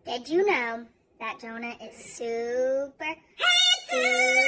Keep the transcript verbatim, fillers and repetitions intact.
Did you know that Jonah is super, super